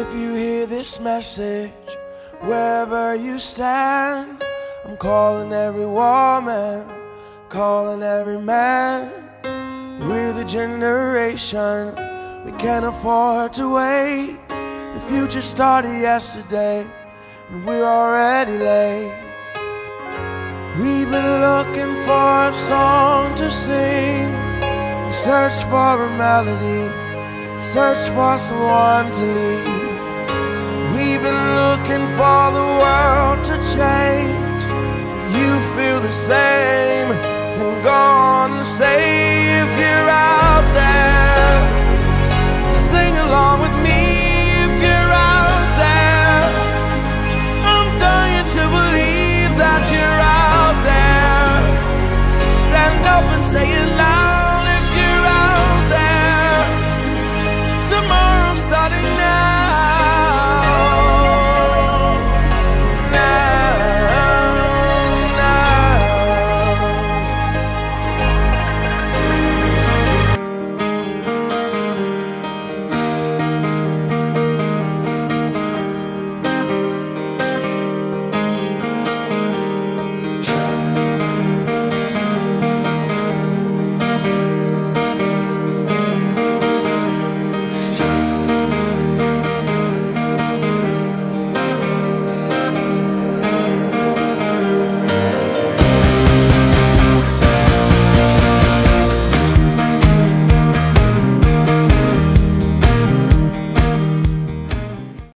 If you hear this message, wherever you stand, I'm calling every woman, calling every man. We're the generation, we can't afford to wait. The future started yesterday, and we're already late. We've been looking for a song to sing, we search for a melody, search for someone to lead. We've been looking for the world to change. If you feel the same, then go on and say, if you're out there, sing along with me.